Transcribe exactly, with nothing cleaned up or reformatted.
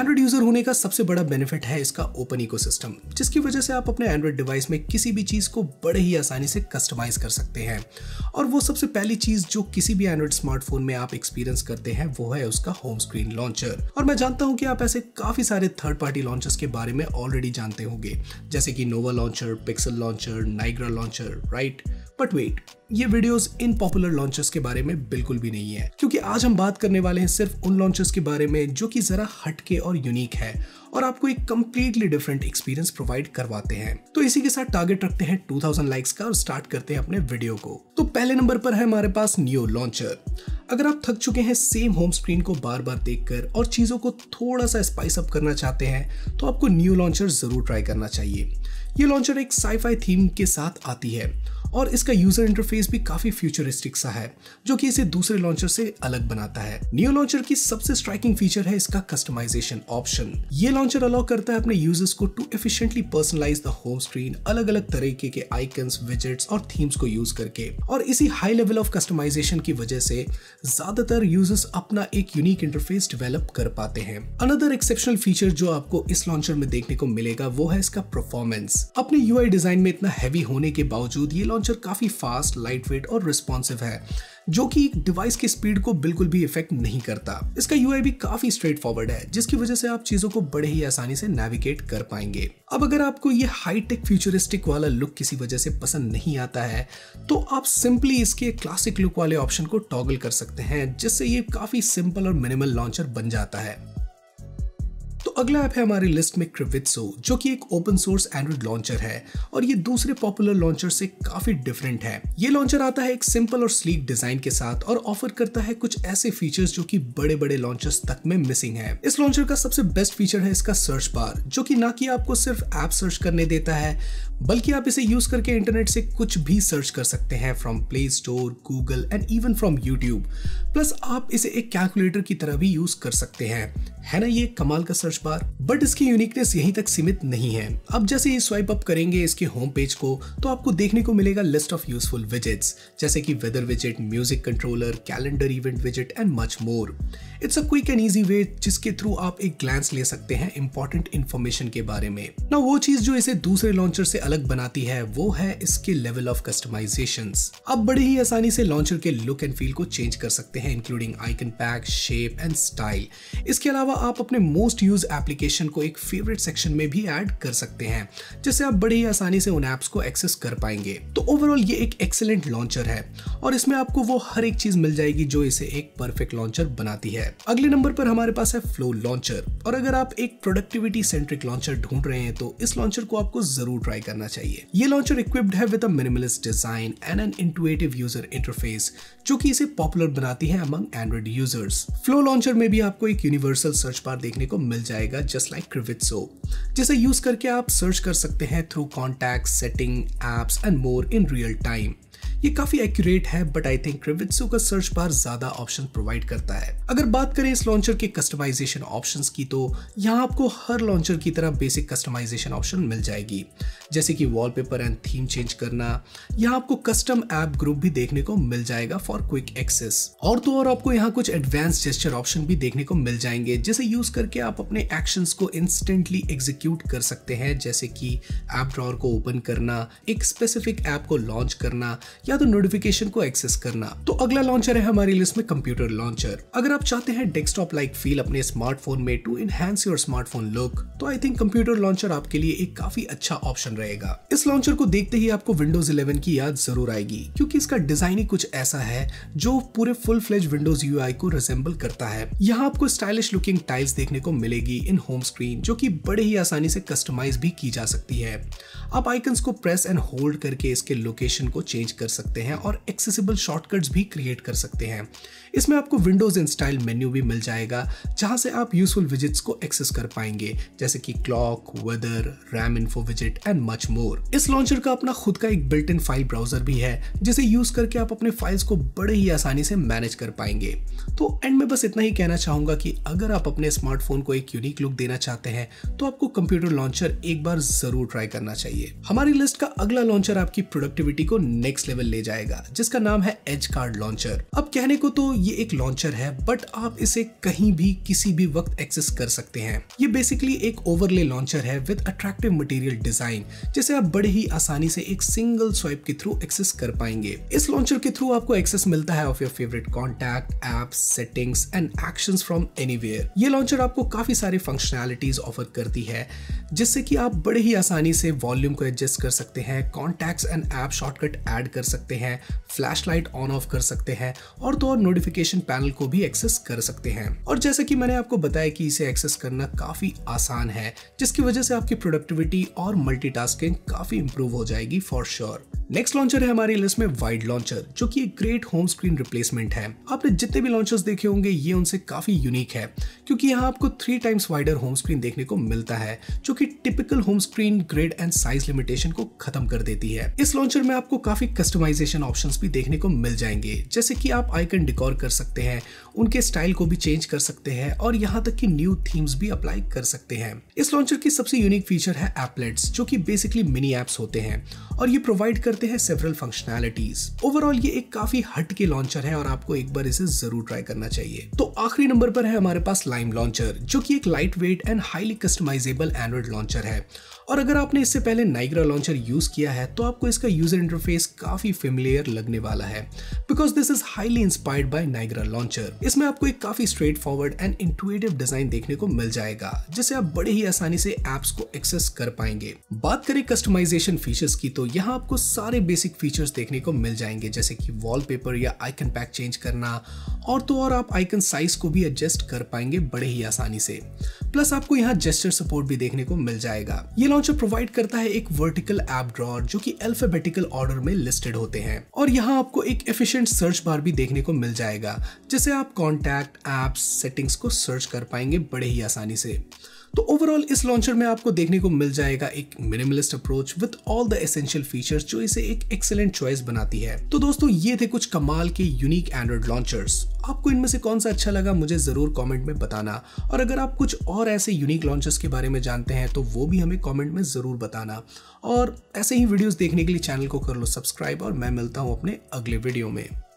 Android user होने का सबसे बड़ा बेनिफिट है इसका ओपन इकोसिस्टम, जिसकी वजह से आप अपने एंड्रॉइड डिवाइस में किसी भी चीज को बड़े ही आसानी से कस्टमाइज कर सकते हैं। और वो सबसे पहली चीज जो किसी भी एंड्रॉइड स्मार्टफोन में आप एक्सपीरियंस करते हैं वो है उसका होम स्क्रीन लॉन्चर। और मैं जानता हूं कि आप ऐसे काफी सारे थर्ड पार्टी लॉन्चर्स के बारे में ऑलरेडी जानते होंगे, जैसे कि Nova launcher, Pixel launcher, Niagara launcher, right? But wait, ये वीडियोस इन पॉपुलर लॉन्चर्स के बारे में बिल्कुल भी नहीं है, क्योंकि आज हम बात करने वाले हैं सिर्फ उन लॉन्चर्स के बारे में जो कि जरा हटके और यूनिक है और आपको एक कंप्लीटली डिफरेंट एक्सपीरियंस प्रोवाइड करवाते हैं। तो इसी के साथ टारगेट रखते हैं टू थाउज़ेंड लाइक्स का और स्टार्ट करते हैं अपने वीडियो को। तो पहले नंबर पर है हमारे पास नियो लॉन्चर। अगर आप थक चुके हैं सेम होम स्क्रीन को बार बार देखकर और चीजों को थोड़ा सा स्पाइस अप करना चाहते हैं तो आपको नियो लॉन्चर जरूर ट्राई करना चाहिए। ये लॉन्चर एक साईफाई थीम के साथ आती है और इसका यूजर इंटरफेस भी काफी फ्यूचरिस्टिक सा है, जो कि इसे दूसरे लॉन्चर से अलग बनाता है। नियो लॉन्चर की सबसे स्ट्राइकिंग फीचर है इसका कस्टमाइजेशन ऑप्शन। ये लॉन्चर अलाउ करता है अपने यूजर्स को to efficiently personalize the home screen अलग अलग तरीके के आइकन्स, विजेट्स और थीम्स को यूज करके। और इसी हाई लेवल ऑफ कस्टमाइजेशन की वजह से ज्यादातर यूजर्स अपना एक यूनिक इंटरफेस डेवलप कर पाते हैं। अनदर एक्सेप्शनल फीचर जो आपको इस लॉन्चर में देखने को मिलेगा वो है इसका परफॉर्मेंस। अपने यूआई डिजाइन में इतना हैवी होने के बावजूद ये लॉन्चर काफी फास्ट, लाइटवेट और रिस्पॉन्सिव है, जो कि डिवाइस की स्पीड को बिल्कुल भी इफेक्ट नहीं करता। इसका यूआई भी काफी स्ट्रेट फॉरवर्ड है, जिसकी वजह से आप चीजों को बड़े ही आसानी से नेविगेट कर पाएंगे। अब अगर आपको ये हाईटेक फ्यूचरिस्टिक वाला लुक किसी वजह से पसंद नहीं आता है तो आप सिंपली इसके क्लासिक लुक वाले ऑप्शन को टॉगल कर सकते हैं, जिससे ये काफी सिंपल और मिनिमल लॉन्चर बन जाता है। तो अगला ऐप है हमारी लिस्ट में क्रिवित्सो, जो कि एक ओपन सोर्स एंड्रॉइड लॉन्चर है और ये दूसरे पॉपुलर लॉन्चर से काफी डिफरेंट है। ये लॉन्चर आता है एक सिंपल और स्लीक डिजाइन के साथ और ऑफर करता है कुछ ऐसे फीचर्स जो कि बड़े बड़े लॉन्चर्स तक में मिसिंग है। इस लॉन्चर का सबसे बेस्ट फीचर है इसका सर्च बार, जो कि ना कि आपको सिर्फ ऐप सर्च करने देता है, बल्कि आप इसे यूज करके इंटरनेट से कुछ भी सर्च कर सकते हैं, from Play Store, Google and even from YouTube. Plus आप इसे एक कैलकुलेटर की तरह भी यूज कर सकते हैं। है ना ये कमाल का सर्च बार? बट इसकी यूनिकनेस यहीं तक सीमित नहीं है। अब जैसे ही स्वाइप अप करेंगे इसके होम पेज को तो आपको देखने को मिलेगा लिस्ट ऑफ यूजफुल विजेट्स, जैसे कि weather विजेट, music controller, calendar event विजेट and much more. It's a quick and easy way जिसके थ्रू आप एक ग्लैंस ले सकते हैं इंपॉर्टेंट इंफॉर्मेशन के बारे में। ना वो चीज जो इसे दूसरे लॉन्चर से अलग बनाती है वो है इसके लेवल ऑफ कस्टमाइजेशंस। आप बड़े ही आसानी से लॉन्चर के लुक एंड फील को चेंज कर सकते हैं, including icon pack, shape and style. इसके अलावा आप अपने मोस्ट यूज एप्लीकेशन को एक फेवरेट सेक्शन में भी ऐड कर सकते हैं, जिससे आप बड़े ही आसानी से उन एप्स को एक्सेस कर पाएंगे। तो ओवरऑल ये एक एक्सीलेंट लॉन्चर है और इसमें आपको वो हर एक चीज मिल जाएगी जो इसे एक परफेक्ट लॉन्चर बनाती है। अगले नंबर पर हमारे पास है फ्लो लॉन्चर। और अगर आप एक प्रोडक्टिविटी सेंट्रिक लॉन्चर ढूंढ रहे हैं तो इस लॉन्चर को आपको जरूर ट्राई करना चाहिए। ये लॉन्चर इक्विप्ड है with a minimalist design and an intuitive user interface, जो कि इसे पॉपुलर बनाती है among Android users. Flow launcher में भी आपको एक यूनिवर्सल सर्च बार देखने को मिल जाएगा, जस्ट लाइक क्रिवित्सो, जिसे यूज करके आप सर्च कर सकते हैं through contacts, setting, apps and more in real time. ये काफी एक्यूरेट है, बट आई थिंक क्रिवित्सो का सर्च बार ज्यादा ऑप्शन प्रोवाइड करता है। अगर बात करें इस लॉन्चर के कस्टमाइजेशन ऑप्शंस की तो यहाँ आपको हर लॉन्चर की तरह बेसिक कस्टमाइजेशन ऑप्शन मिल जाएगी, जैसे कि वॉलपेपर एंड थीम चेंज करना। यहाँ आपको कस्टम ऐप ग्रुप भी देखने को मिल जाएगा फॉर क्विक एक्सेस। और तो और आपको यहाँ कुछ एडवांस जेस्चर ऑप्शन भी देखने को मिल जाएंगे, जिसे यूज करके आप अपने एक्शंस को इंस्टेंटली एग्जीक्यूट कर सकते हैं, जैसे कि ऐप ड्रॉअर को ओपन करना, एक स्पेसिफिक ऐप को लॉन्च करना या तो नोटिफिकेशन को एक्सेस करना। तो अगला लॉन्चर है हमारी लिस्ट में कंप्यूटर लॉन्चर। अगर आप चाहते हैं डेस्कटॉप लाइक फील अपने स्मार्टफोन में to enhance your smartphone look, तो आई थिंक कंप्यूटर लॉन्चर आपके लिए एक काफी अच्छा ऑप्शन रहेगा। इस लॉन्चर को देखते ही आपको विंडोज इलेवन की याद जरूर आएगी, क्योंकि इसका डिजाइन ही कुछ ऐसा है जो पूरे फुल फ्लेज विंडोज यूआई को रिजेंबल करता है। यहाँ आपको स्टाइलिश लुकिंग टाइल्स देखने को मिलेगी इन होम स्क्रीन, जो कि बड़े ही आसानी से कस्टमाइज भी की जा सकती है। आप आइकन्स को प्रेस एंड होल्ड करके इसके लोकेशन को चेंज कर सकते हैं और एक्सेसिबल शॉर्टकट्स भी क्रिएट कर सकते हैं। इसमें आपको विंडोज इन स्टाइल मेन्यू भी मिल जाएगा, जहां से आप यूजफुल विजेट्स को एक्सेस कर पाएंगे, जैसे कि क्लॉक, वेदर, रैम इन्फो विजेट एंड मच मोर। इस लॉन्चर का अपना खुद का एक बिल्ट इन फाइल ब्राउजर भी है, जिसे यूज करके आप अपने फाइल्स को बड़े ही आसानी से मैनेज कर पाएंगे। तो एंड में बस इतना ही कहना चाहूंगा कि अगर आप अपने स्मार्टफोन को एक यूनिक लुक देना चाहते हैं तो आपको कंप्यूटर लॉन्चर एक बार जरूर ट्राई करना चाहिए। हमारी लिस्ट का अगला लॉन्चर आपकी प्रोडक्टिविटी को नेक्स्ट लेवल ले जाएगा, जिसका नाम है एज कार्ड लॉन्चर। अब कहने को तो ये एक लॉन्चर है, बट आप इसे कहीं भी किसी भी वक्त एक्सेस कर सकते हैं। ये बेसिकली एक ओवरले लॉन्चर है विद अट्रैक्टिव मटेरियल डिजाइन, जिसे आप बड़े ही आसानी से एक सिंगल स्वाइप के थ्रू एक्सेस कर पाएंगे। इस लॉन्चर के थ्रू आपको एक्सेस मिलता है of your favourite contact, apps, settings and actions from anywhere. ये लॉन्चर आपको काफी सारे फंक्शनैलिटीज ऑफर करती है, जिससे कि आप बड़े ही आसानी से वॉल्यूम को एडजस्ट कर सकते हैं, contacts and app shortcut add कर सकते हैं, फ्लैशलाइट ऑन ऑफ कर सकते हैं और तो और नोटिफिकेशन पैनल को भी एक्सेस कर सकते हैं। और जैसा कि मैंने आपको बताया कि इसे एक्सेस करना काफी आसान है, जिसकी वजह से आपकी प्रोडक्टिविटी और मल्टीटास्किंग काफी इंप्रूव हो जाएगी फॉर श्योर। नेक्स्ट लॉन्चर है हमारी लिस्ट में वाइड लॉन्चर, जो कि एक ग्रेट होम स्क्रीन रिप्लेसमेंट है। आपने जितने भी लॉन्चर्स देखे होंगे ये उनसे काफी यूनिक है, क्योंकि यहाँ आपको three times wider home screen देखने को मिलता है, जो कि typical home screen grid and size limitation को खत्म कर देती है। इस लॉन्चर में आपको काफी कस्टमाइजेशन ऑप्शंस भी देखने को मिल जाएंगे, जैसे कि आप आइकन डिकोर कर सकते हैं, उनके स्टाइल को भी चेंज कर सकते हैं और यहाँ तक कि न्यू थीम्स भी अप्लाई कर सकते हैं। इस लॉन्चर की सबसे यूनिक फीचर है एप्लेट्स, जो कि बेसिकली मिनी एप्स होते हैं और ये प्रोवाइड करते हैं सेवरल फंक्शनैलिटीज। ओवरऑल ये एक काफी हट के लॉन्चर है और आपको एक बार इसे जरूर ट्राई करना चाहिए। तो आखिरी नंबर पर है हमारे पास लाइम लॉन्चर, जो कि एक light weight and highly customizable Android launcher है। और अगर आपने इससे पहले नाइग्रा लॉन्चर यूज किया है तो आपको इसका यूजर इंटरफेस काफी फेमिलियर लगने वाला है, because this is highly inspired by Niagara launcher. इसमें आपको एक काफी straightforward and intuitive design देखने को मिल जाएगा, जिससे आप बड़े ही आसानी से एप्स को एक्सेस कर पाएंगे। बात करें कस्टमाइजेशन फीचर्स की, तो यहाँ आपको सारे बेसिक फीचर्स देखने को मिल जाएंगे, जैसे कि वॉलपेपर या आइकन पैक चेंज करना और तो और आप आइकन साइज को भी एडजस्ट कर पाएंगे बड़े ही आसानी से। प्लस आपको यहाँ जेस्चर सपोर्ट भी देखने को मिल जाएगा। ये लॉन्चर प्रोवाइड करता है एक वर्टिकल ऐप ड्रॉअर, जो कि अल्फाबेटिकल ऑर्डर में लिस्टेड होते हैं और यहाँ आपको एक एफिशिएंट सर्च बार भी देखने को मिल जाएगा, जिससे आप कॉन्टैक्ट, एप्स, सेटिंग्स को सर्च कर पाएंगे बड़े ही आसानी से। तो ओवरऑल इस लॉन्चर में आपको देखने को मिल जाएगा एक minimalist approach with all the essential features, जो इसे एक एक्सीलेंट चॉइस बनाती है। तो दोस्तों ये थे कुछ कमाल के यूनिक एंड्रॉइड लॉन्चर्स। आपको इनमें से कौन सा अच्छा लगा मुझे जरूर कमेंट में बताना, और अगर आप कुछ और ऐसे यूनिक लॉन्चर्स के बारे में जानते हैं तो वो भी हमें कमेंट में जरूर बताना। और ऐसे ही वीडियोस देखने के लिए चैनल को कर लो सब्सक्राइब और मैं मिलता हूँ अपने अगले वीडियो में।